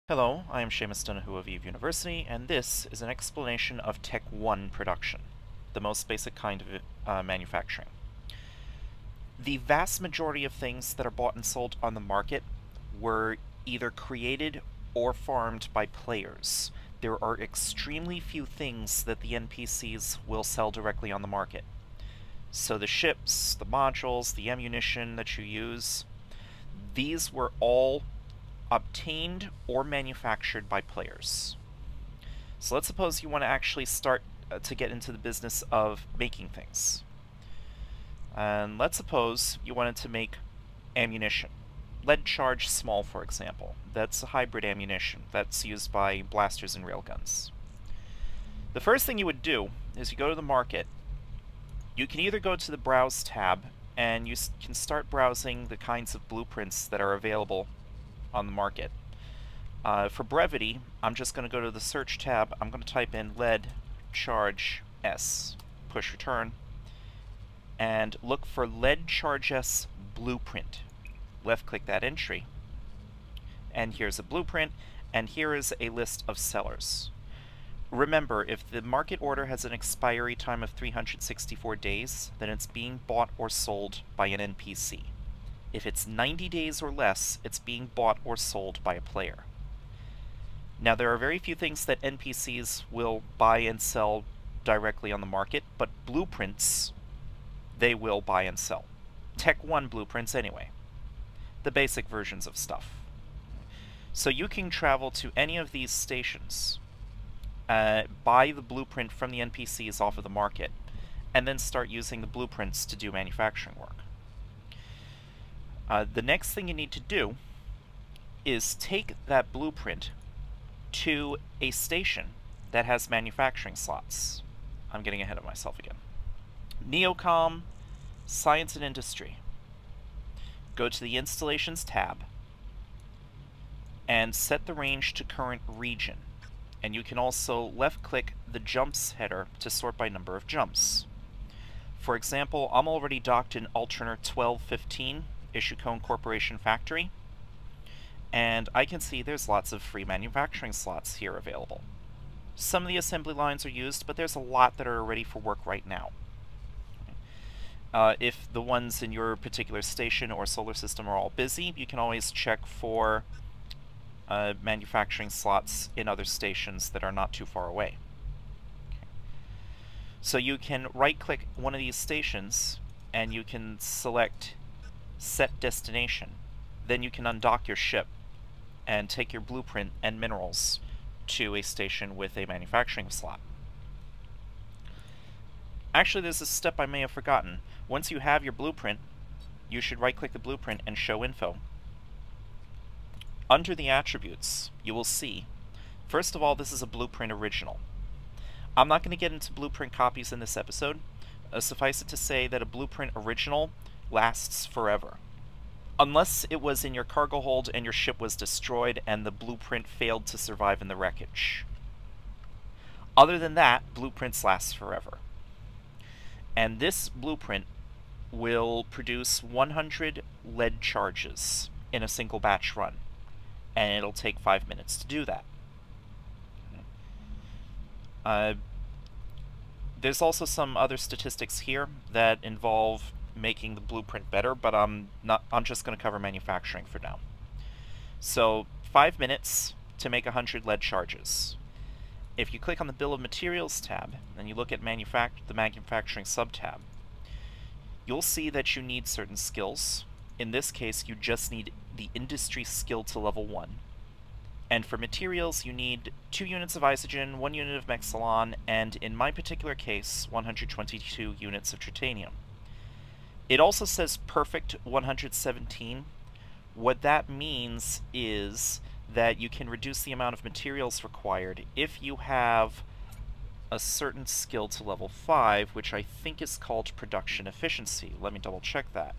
Hello, I am Seamus Donohue of Eve University, and this is an explanation of Tech 1 production, the most basic kind of manufacturing. The vast majority of things that are bought and sold on the market were either created or farmed by players. There are extremely few things that the NPCs will sell directly on the market. So the ships, the modules, the ammunition that you use, these were all obtained or manufactured by players. So let's suppose you want to actually start to get into the business of making things. And let's suppose you wanted to make ammunition. Lead charge small, for example. That's a hybrid ammunition that's used by blasters and railguns. The first thing you would do is you go to the market. You can either go to the Browse tab and you can start browsing the kinds of blueprints that are available on the market. For brevity, I'm just going to go to the Search tab. I'm going to type in lead charge S, push return, and look for lead charge S blueprint. Left-click that entry, and here's a blueprint, and here is a list of sellers. Remember, if the market order has an expiry time of 364 days, then it's being bought or sold by an NPC. If it's 90 days or less, it's being bought or sold by a player. Now, there are very few things that NPCs will buy and sell directly on the market, but blueprints, they will buy and sell. Tech 1 blueprints anyway. The basic versions of stuff. So you can travel to any of these stations, buy the blueprint from the NPCs off of the market, and then start using the blueprints to do manufacturing work. The next thing you need to do is take that blueprint to a station that has manufacturing slots. I'm getting ahead of myself again. Neocom, Science and Industry. Go to the Installations tab and set the range to current region. And you can also left-click the jumps header to sort by number of jumps. For example, I'm already docked in Alternator 1215, Ishukone Corporation Factory, and I can see there's lots of free manufacturing slots here available. Some of the assembly lines are used, but there's a lot that are ready for work right now. If the ones in your particular station or solar system are all busy, you can always check for manufacturing slots in other stations that are not too far away. Okay. So you can right-click one of these stations, and you can select Set Destination. Then you can undock your ship and take your blueprint and minerals to a station with a manufacturing slot. Actually, there's a step I may have forgotten. Once you have your blueprint, you should right-click the blueprint and show info. Under the attributes, you will see, first of all, this is a blueprint original. I'm not going to get into blueprint copies in this episode. Suffice it to say that a blueprint original lasts forever. Unless it was in your cargo hold and your ship was destroyed and the blueprint failed to survive in the wreckage. Other than that, blueprints last forever. And this blueprint will produce 100 lead charges in a single batch run. And it'll take 5 minutes to do that. There's also some other statistics here that involve making the blueprint better, but I'm just going to cover manufacturing for now. So 5 minutes to make 100 lead charges. If you click on the Bill of Materials tab and you look at the manufacturing sub-tab, you'll see that you need certain skills. In this case, you just need the industry skill to level 1. And for materials, you need 2 units of isogen, 1 unit of Mexilon, and in my particular case, 122 units of tritanium. It also says perfect 117. What that means is that you can reduce the amount of materials required if you have a certain skill to level 5, which I think is called production efficiency. Let me double check that.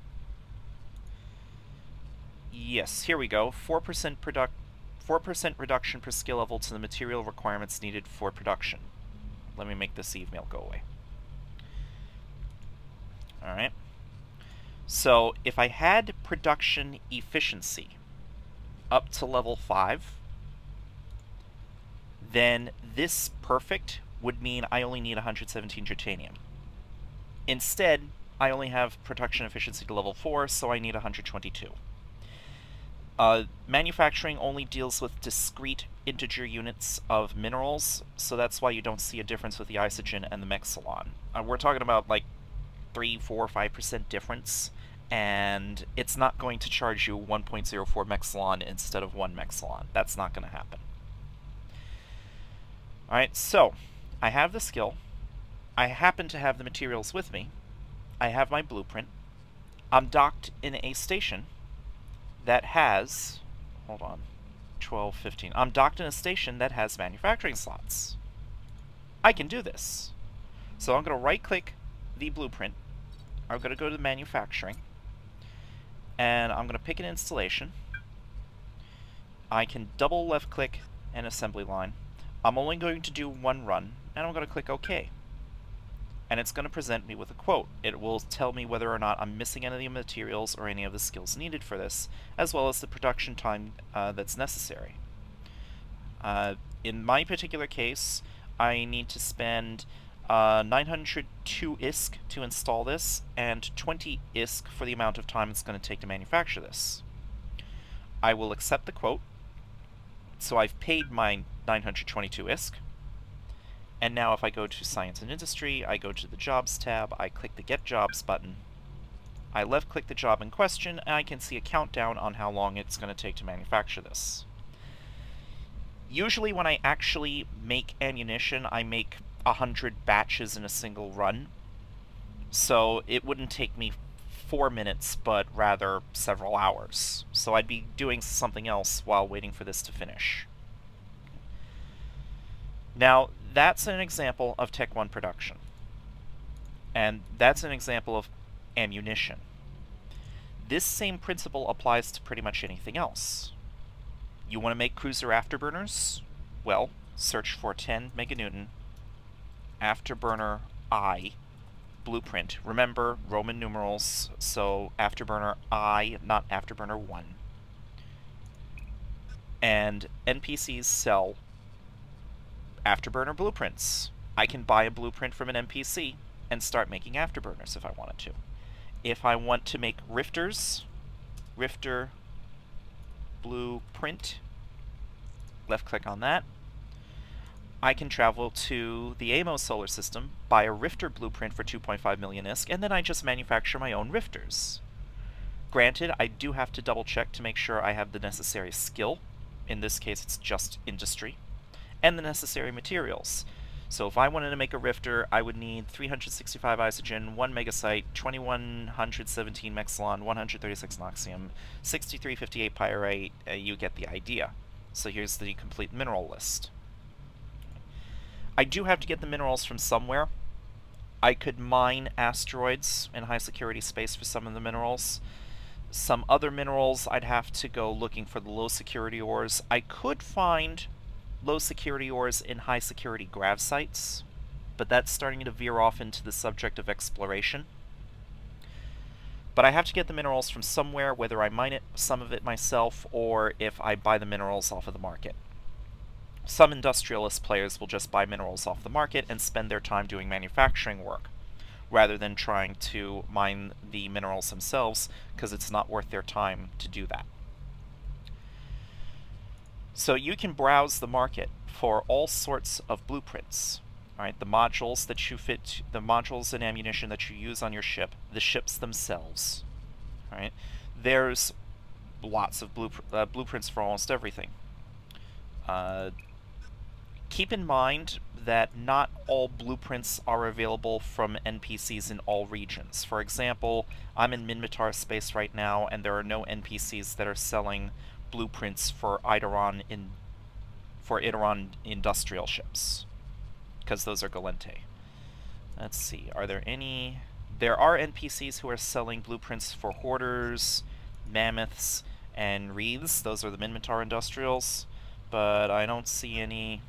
Yes, here we go. 4% reduction per skill level to the material requirements needed for production. Let me make this Eve mail go away. Alright. So, if I had production efficiency up to level 5, then this perfect would mean I only need 117 titanium. Instead, I only have production efficiency to level 4, so I need 122. Manufacturing only deals with discrete integer units of minerals, so that's why you don't see a difference with the isogen and the Mexilon. We're talking about like 3, 4, 5% difference, and it's not going to charge you 1.04 Mexilon instead of 1 Mexilon. That's not going to happen. Alright, so I have the skill. I happen to have the materials with me. I have my blueprint. I'm docked in a station that has, hold on, 12, 15. I'm docked in a station that has manufacturing slots. I can do this. So I'm going to right-click the blueprint. I'm going to go to manufacturing, and I'm going to pick an installation. I can double left-click an assembly line. I'm only going to do one run, and I'm going to click OK. And it's going to present me with a quote. It will tell me whether or not I'm missing any of the materials or any of the skills needed for this, as well as the production time that's necessary. In my particular case, I need to spend 902 ISK to install this, and 20 ISK for the amount of time it's going to take to manufacture this. I will accept the quote, so I've paid my 922 ISK. And now if I go to Science and Industry, I go to the Jobs tab, I click the Get Jobs button, I left-click the job in question, and I can see a countdown on how long it's going to take to manufacture this. Usually when I actually make ammunition, I make 100 batches in a single run, so it wouldn't take me 4 minutes, but rather several hours. So I'd be doing something else while waiting for this to finish. Now, that's an example of Tech 1 production. And that's an example of ammunition. This same principle applies to pretty much anything else. You want to make cruiser afterburners? Well, search for 10 meganewton afterburner I blueprint. Remember, Roman numerals, so afterburner I, not afterburner 1. And NPCs sell afterburner blueprints. I can buy a blueprint from an NPC and start making afterburners if I wanted to. If I want to make rifters, rifter blueprint, left click on that. I can travel to the Amos solar system, buy a rifter blueprint for 2.5 million ISK, and then I just manufacture my own rifters. Granted, I do have to double check to make sure I have the necessary skill. In this case, it's just industry. And the necessary materials. So if I wanted to make a rifter, I would need 365 isogen, 1 megasite, 2117 Mexilon, 136 noxium, 6358 pyrite. You get the idea. So here's the complete mineral list. I do have to get the minerals from somewhere. I could mine asteroids in high security space for some of the minerals. Some other minerals, I'd have to go looking for the low security ores. I could find low security ores in high security grav sites, but that's starting to veer off into the subject of exploration. But I have to get the minerals from somewhere, whether I mine it, some of it myself, or if I buy the minerals off of the market. Some industrialist players will just buy minerals off the market and spend their time doing manufacturing work, rather than trying to mine the minerals themselves, because it's not worth their time to do that. So you can browse the market for all sorts of blueprints. Alright, the modules that you fit, the modules and ammunition that you use on your ship, the ships themselves. Alright, there's lots of blueprints for almost everything. Keep in mind that not all blueprints are available from NPCs in all regions. For example, I'm in Minmatar space right now, and there are no NPCs that are selling blueprints for Eidolon industrial ships, because those are Gallente. Let's see, are there any? There are NPCs who are selling blueprints for Hoarders, Mammoths, and Wreaths. Those are the Minmatar industrials, but I don't see any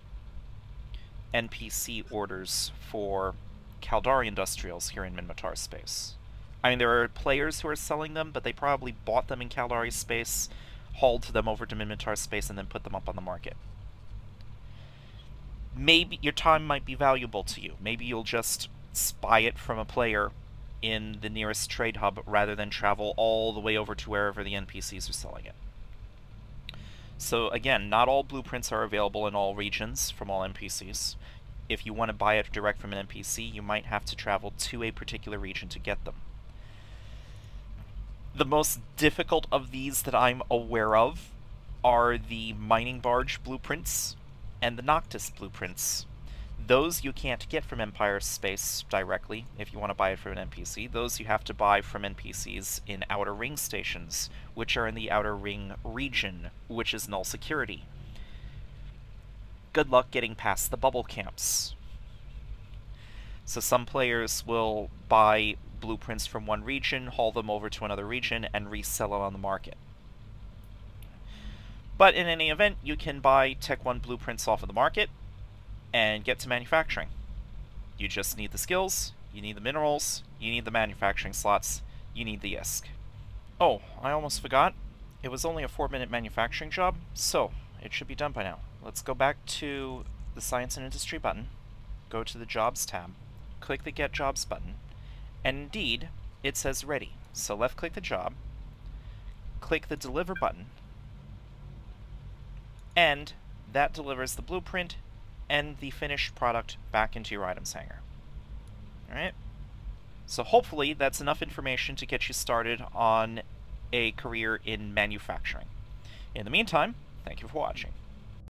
NPC orders for Caldari industrials here in Minmatar space. I mean, there are players who are selling them, but they probably bought them in Caldari space, hauled them over to Minmatar space, and then put them up on the market. maybe your time might be valuable to you. Maybe you'll just buy it from a player in the nearest trade hub rather than travel all the way over to wherever the NPCs are selling it. So again, not all blueprints are available in all regions from all NPCs. If you want to buy it direct from an NPC, you might have to travel to a particular region to get them. The most difficult of these that I'm aware of are the Mining Barge blueprints and the Noctis blueprints. Those you can't get from Empire Space directly if you want to buy it from an NPC. Those you have to buy from NPCs in Outer Ring stations, which are in the Outer Ring region, which is null security. Good luck getting past the bubble camps. So some players will buy blueprints from one region, haul them over to another region, and resell it on the market. But in any event, you can buy Tech 1 blueprints off of the market and get to manufacturing. You just need the skills, you need the minerals, you need the manufacturing slots, you need the ISK. Oh, I almost forgot. It was only a 4-minute manufacturing job, so it should be done by now. Let's go back to the Science and Industry button, go to the Jobs tab, click the Get Jobs button, and indeed, it says ready. So left-click the job, click the Deliver button, and that delivers the blueprint and the finished product back into your items hanger. Alright? So hopefully that's enough information to get you started on a career in manufacturing. In the meantime, thank you for watching.